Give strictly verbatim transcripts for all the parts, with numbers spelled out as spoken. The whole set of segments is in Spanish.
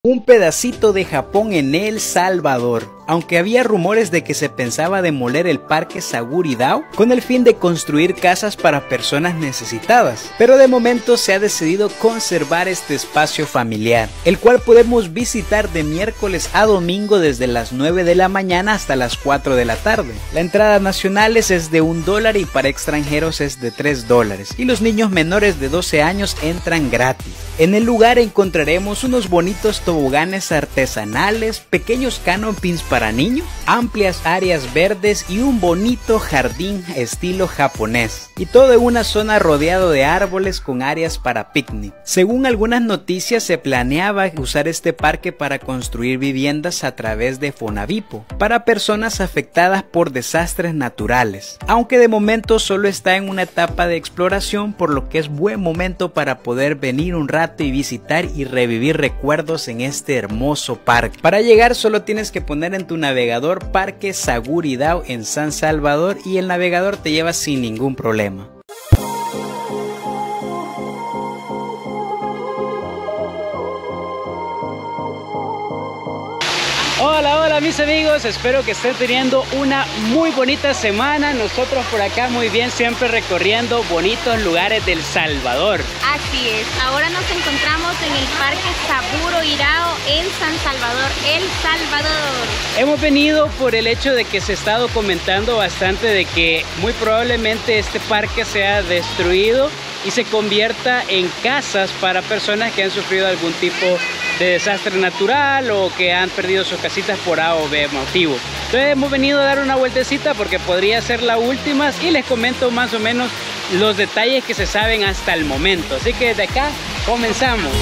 Un pedacito de Japón en El Salvador. Aunque había rumores de que se pensaba demoler el parque Saguridao con el fin de construir casas para personas necesitadas, pero de momento se ha decidido conservar este espacio familiar, el cual podemos visitar de miércoles a domingo desde las nueve de la mañana hasta las cuatro de la tarde. La entrada nacionales es de un dólar y para extranjeros es de tres dólares, y los niños menores de doce años entran gratis. En el lugar encontraremos unos bonitos toboganes artesanales, pequeños canopies para niños, amplias áreas verdes y un bonito jardín estilo japonés. Y todo en una zona rodeado de árboles con áreas para picnic. Según algunas noticias, se planeaba usar este parque para construir viviendas a través de Fonavipo para personas afectadas por desastres naturales, aunque de momento solo está en una etapa de exploración, por lo que es buen momento para poder venir un rato y visitar y revivir recuerdos en este hermoso parque. Para llegar solo tienes que poner en tu navegador Parque Saguridao en San Salvador y el navegador te lleva sin ningún problema. Hola, hola mis amigos, espero que estén teniendo una muy bonita semana. Nosotros por acá muy bien, siempre recorriendo bonitos lugares del Salvador. Así es, ahora nos encontramos en el Parque Saguridao en San Salvador, El Salvador. Hemos venido por el hecho de que se ha estado comentando bastante de que muy probablemente este parque sea destruido y se convierta en casas para personas que han sufrido algún tipo de desastre natural o que han perdido sus casitas por A o B motivo. Entonces hemos venido a dar una vueltecita porque podría ser la última y les comento más o menos los detalles que se saben hasta el momento. Así que desde acá comenzamos.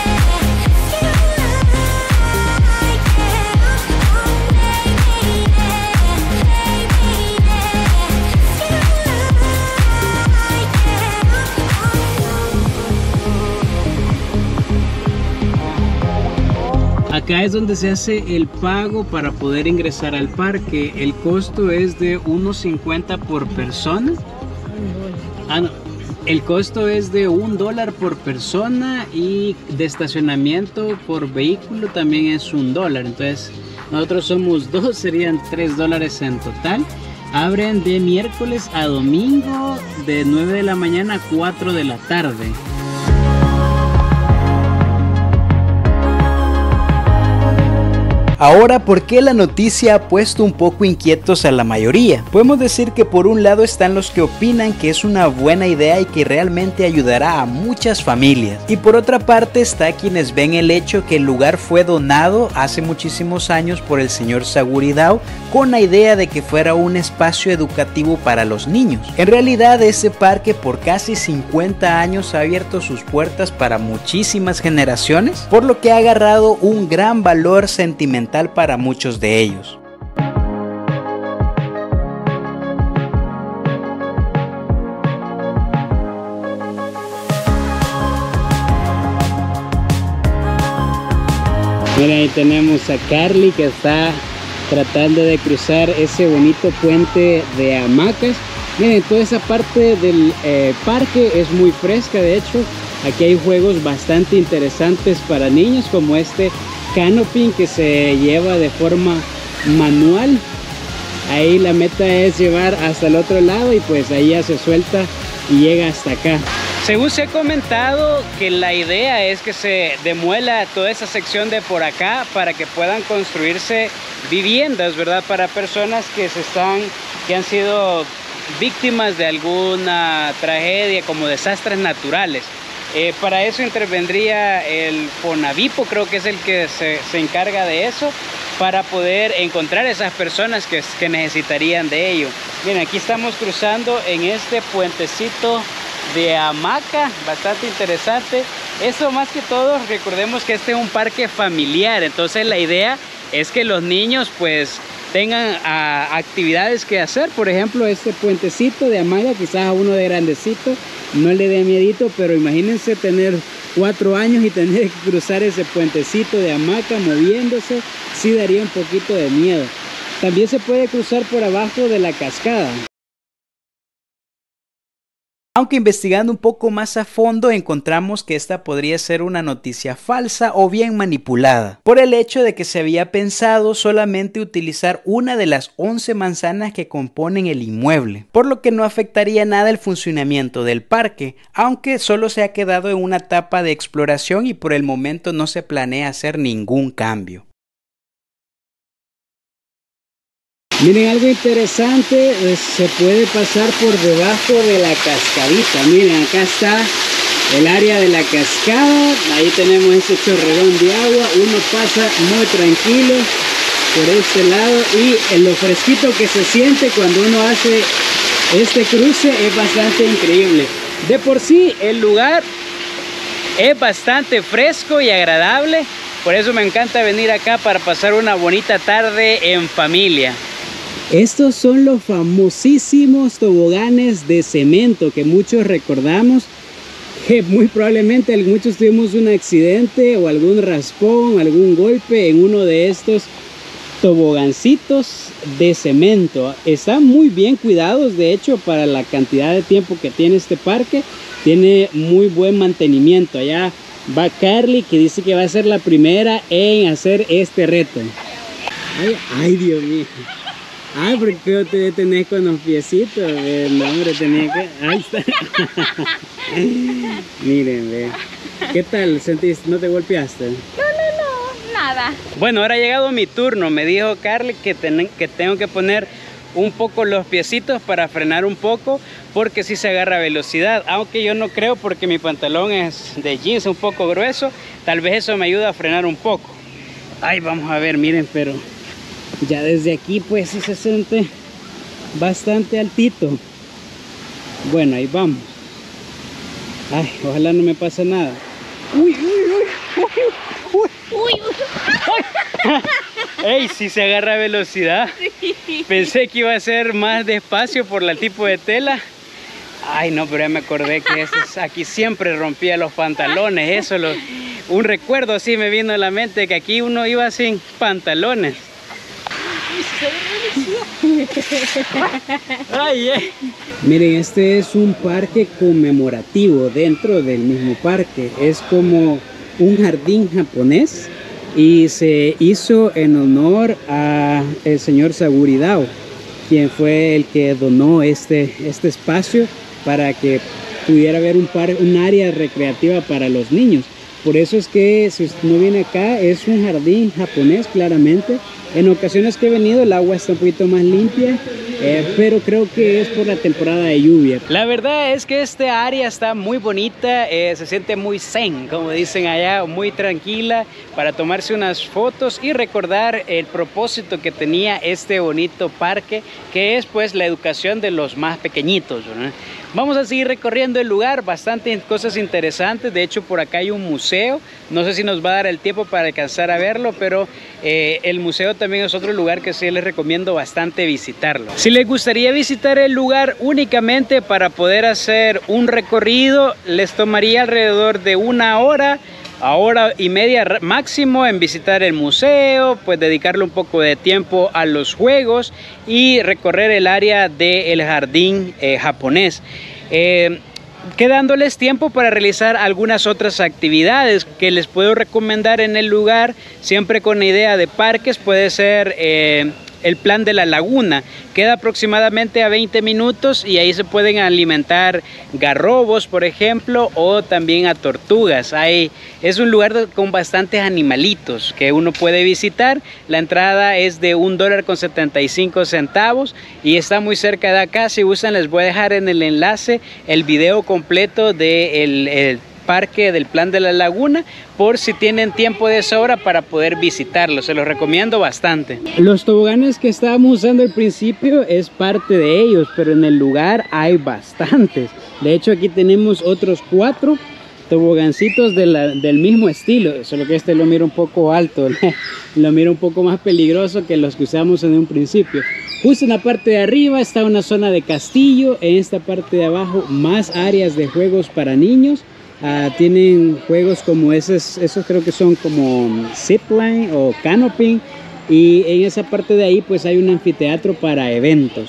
Acá es donde se hace el pago para poder ingresar al parque. El costo es de uno cincuenta por persona. Ah, no. El costo es de un dólar por persona y de estacionamiento por vehículo también es un dólar. Entonces nosotros somos dos, serían tres dólares en total. Abren de miércoles a domingo de nueve de la mañana a cuatro de la tarde. Ahora, ¿por qué la noticia ha puesto un poco inquietos a la mayoría? Podemos decir que por un lado están los que opinan que es una buena idea y que realmente ayudará a muchas familias. Y por otra parte está quienes ven el hecho que el lugar fue donado hace muchísimos años por el señor Saguridao con la idea de que fuera un espacio educativo para los niños. En realidad ese parque por casi cincuenta años ha abierto sus puertas para muchísimas generaciones, por lo que ha agarrado un gran valor sentimental para muchos de ellos. Mira, ahí tenemos a Carly que está tratando de cruzar ese bonito puente de hamacas. Miren, toda esa parte del eh, parque es muy fresca. De hecho, aquí hay juegos bastante interesantes para niños, como este canopy que se lleva de forma manual. Ahí la meta es llevar hasta el otro lado y pues ahí ya se suelta y llega hasta acá. Según se ha comentado que la idea es que se demuela toda esa sección de por acá para que puedan construirse viviendas, ¿verdad? Para personas que se están, que han sido víctimas de alguna tragedia como desastres naturales. Eh, para eso intervendría el Fonavipo, creo que es el que se, se encarga de eso, para poder encontrar esas personas que, que necesitarían de ello. Bien, aquí estamos cruzando en este puentecito de hamaca, bastante interesante. Eso más que todo, recordemos que este es un parque familiar, entonces la idea es que los niños pues tengan a, actividades que hacer. Por ejemplo, este puentecito de hamaca, quizás a uno de grandecito no le dé miedito, pero imagínense tener cuatro años y tener que cruzar ese puentecito de hamaca moviéndose, sí daría un poquito de miedo. También se puede cruzar por abajo de la cascada. Aunque investigando un poco más a fondo encontramos que esta podría ser una noticia falsa o bien manipulada, por el hecho de que se había pensado solamente utilizar una de las once manzanas que componen el inmueble, por lo que no afectaría nada el funcionamiento del parque, aunque solo se ha quedado en una etapa de exploración y por el momento no se planea hacer ningún cambio. Miren, algo interesante, se puede pasar por debajo de la cascadita. Miren, acá está el área de la cascada, ahí tenemos ese chorrerón de agua, uno pasa muy tranquilo por este lado y en lo fresquito que se siente cuando uno hace este cruce es bastante increíble. De por sí el lugar es bastante fresco y agradable, por eso me encanta venir acá para pasar una bonita tarde en familia. Estos son los famosísimos toboganes de cemento que muchos recordamos, que muy probablemente muchos tuvimos un accidente o algún raspón, algún golpe en uno de estos tobogancitos de cemento. Están muy bien cuidados, de hecho, para la cantidad de tiempo que tiene este parque, tiene muy buen mantenimiento. Allá va Carly, que dice que va a ser la primera en hacer este reto. Ay, ay Dios mío. Ay, ¿por qué te detenés con los piecitos? No, hombre, tenía que... Ahí está. Miren, ve. ¿Qué tal? ¿Sentís? ¿No te golpeaste? No, no, no, nada. Bueno, ahora ha llegado mi turno. Me dijo Carly que, ten, que tengo que poner un poco los piecitos para frenar un poco, porque si se agarra velocidad. Aunque yo no creo, porque mi pantalón es de jeans un poco grueso. Tal vez eso me ayuda a frenar un poco. Ay, vamos a ver, miren, pero... ya desde aquí pues sí se siente bastante altito. Bueno, ahí vamos. Ay, ojalá no me pase nada. Uy, uy, uy, uy, uy, uy. Ey, si se agarra velocidad. Sí. Pensé que iba a ser más despacio por el tipo de tela. Ay, no, pero ya me acordé que es, aquí siempre rompía los pantalones. Eso, lo, un recuerdo así me vino a la mente, que aquí uno iba sin pantalones. Ay, eh. Miren, este es un parque conmemorativo dentro del mismo parque. Es como un jardín japonés y se hizo en honor a el señor Saburidao, quien fue el que donó este, este espacio para que pudiera haber un, par, un área recreativa para los niños. Por eso es que si usted no viene acá, es un jardín japonés claramente. En ocasiones que he venido el agua está un poquito más limpia, eh, pero creo que es por la temporada de lluvia. La verdad es que esta área está muy bonita, eh, se siente muy zen, como dicen allá, muy tranquila para tomarse unas fotos y recordar el propósito que tenía este bonito parque, que es pues la educación de los más pequeñitos, ¿no? Vamos a seguir recorriendo el lugar, bastantes cosas interesantes. De hecho, por acá hay un museo, no sé si nos va a dar el tiempo para alcanzar a verlo, pero eh, el museo también es otro lugar que sí les recomiendo bastante visitarlo. Si les gustaría visitar el lugar únicamente para poder hacer un recorrido, les tomaría alrededor de una hora a hora y media máximo en visitar el museo, pues dedicarle un poco de tiempo a los juegos y recorrer el área del jardín eh, japonés. Eh, quedándoles tiempo para realizar algunas otras actividades que les puedo recomendar en el lugar, siempre con idea de parques, puede ser eh, el plan de la laguna. Queda aproximadamente a veinte minutos y ahí se pueden alimentar garrobos, por ejemplo, o también a tortugas. Ahí es un lugar con bastantes animalitos que uno puede visitar. La entrada es de un dólar con setenta y cinco centavos y está muy cerca de acá. Si gustan, les voy a dejar en el enlace el video completo del el parque del plan de la laguna, por si tienen tiempo de sobra para poder visitarlo. Se los recomiendo bastante. Los toboganes que estábamos usando al principio es parte de ellos, pero en el lugar hay bastantes. De hecho, aquí tenemos otros cuatro tobogancitos de la, del mismo estilo, solo que este lo miro un poco alto, lo miro un poco más peligroso que los que usamos en un principio. Justo en la parte de arriba está una zona de castillo, en esta parte de abajo más áreas de juegos para niños. Uh, tienen juegos como esos, esos creo que son como zipline o canoping, y en esa parte de ahí pues hay un anfiteatro para eventos.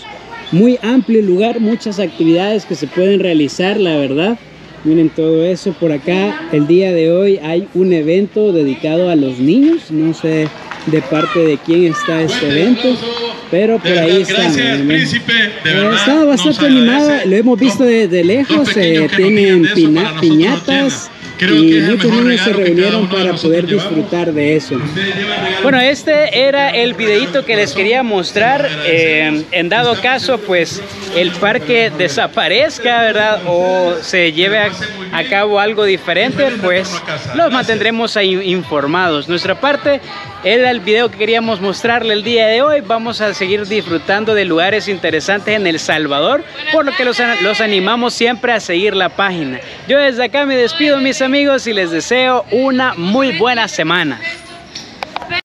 muy amplio lugar, muchas actividades que se pueden realizar, la verdad. Miren todo eso por acá. El día de hoy hay un evento dedicado a los niños. No sé de parte de quién está este evento, pero por ahí está. Gracias, príncipe. De verdad, está bastante animado. Lo hemos visto desde lejos. Eh, tienen pina, piñatas. Creo y que muchos niños se reunieron para poder disfrutar de eso. Bueno, este era el videito que les quería mostrar. Eh, en dado caso, pues el parque desaparezca, ¿verdad? O se lleve a, a cabo algo diferente, pues los mantendremos ahí informados. Nuestra parte era el video que queríamos mostrarle el día de hoy. Vamos a seguir disfrutando de lugares interesantes en El Salvador, por lo que los, los animamos siempre a seguir la página. Yo desde acá me despido, mis amigos, y les deseo una muy buena semana.